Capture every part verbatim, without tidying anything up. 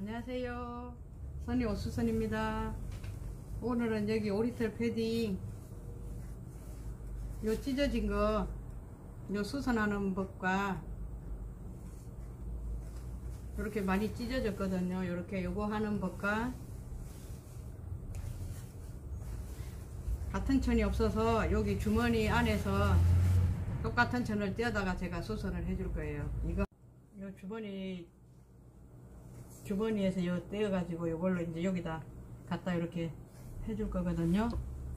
안녕하세요. 선이 오수선입니다. 오늘은 여기 오리털 패딩 요 찢어진 거 요 수선하는 법과 이렇게 많이 찢어졌거든요. 이렇게 요거 하는 법과 같은 천이 없어서 여기 주머니 안에서 똑같은 천을 떼어다가 제가 수선을 해줄 거예요. 이거 요 주머니 주머니에서 요 떼어 가지고 요걸로 이제 여기다 갖다 이렇게 해줄 거거든요.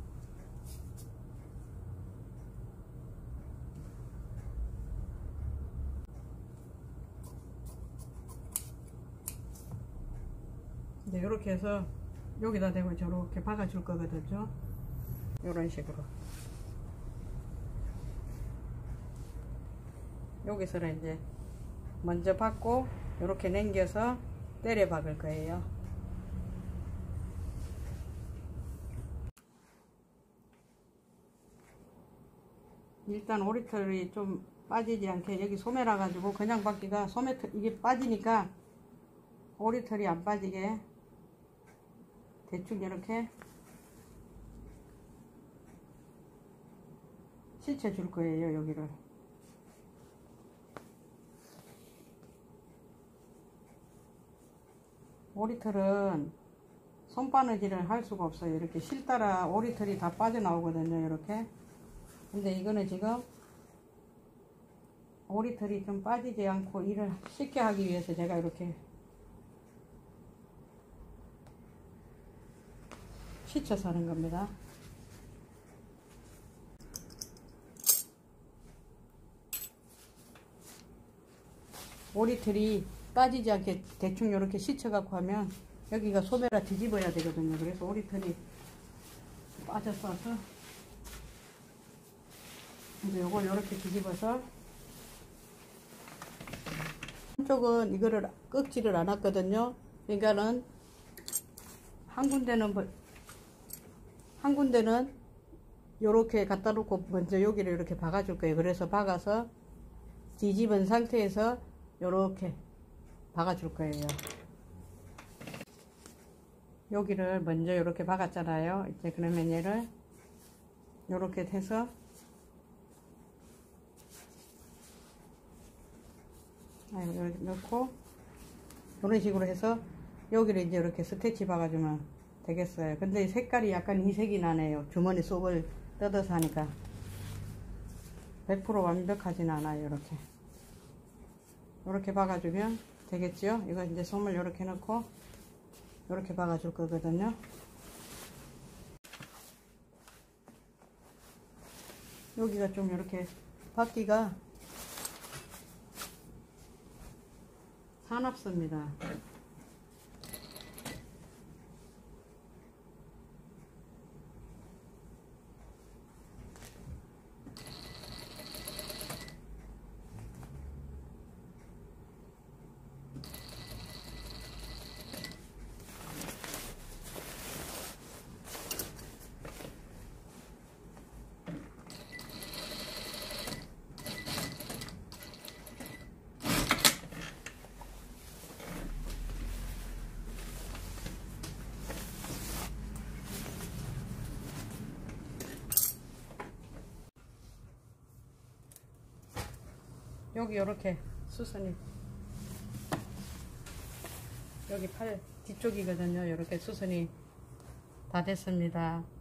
이제 이렇게 해서 여기다 대고 저렇게 박아 줄 거거든요. 요런 식으로 여기서는 이제 먼저 박고 이렇게 당겨서 때려 박을 거예요. 일단 오리털이 좀 빠지지 않게 여기 소매라 가지고 그냥 박기가 소매 이게 빠지니까 오리털이 안 빠지게 대충 이렇게 씻어 줄 거예요. 여기를 오리털은 손바느질을 할 수가 없어요. 이렇게 실 따라 오리털이 다 빠져나오거든요. 이렇게. 근데 이거는 지금 오리털이 좀 빠지지 않고 일을 쉽게 하기 위해서 제가 이렇게 씻어서 하는 겁니다. 오리털이 빠지지 않게 대충 이렇게 씻어 갖고 하면 여기가 소매라 뒤집어야 되거든요. 그래서 오리털이 빠졌어서 이제 요걸 이렇게 뒤집어서 한쪽은 이거를 꺾지를 않았거든요. 그러니까는 한 군데는 한 군데는 요렇게 갖다 놓고 먼저 여기를 이렇게 박아 줄 거예요. 그래서 박아서 뒤집은 상태에서 요렇게 박아 줄 거예요. 여기를 먼저 이렇게 박았잖아요. 이제 그러면 얘를 요렇게 해서 이렇게 넣고 이런 식으로 해서 여기를 이제 이렇게 스티치 박아주면 되겠어요. 근데 색깔이 약간 이색이 나네요. 주머니 속을 뜯어서 하니까 백 퍼센트 완벽하진 않아요. 이렇게 이렇게 박아주면 되겠죠. 이거 이제 솜을 이렇게 넣고 이렇게 박아줄 거거든요. 여기가 좀 이렇게 박기가 사납습니다. 여기 이렇게 수선이 여기 팔 뒤쪽이거든요. 이렇게 수선이 다 됐습니다.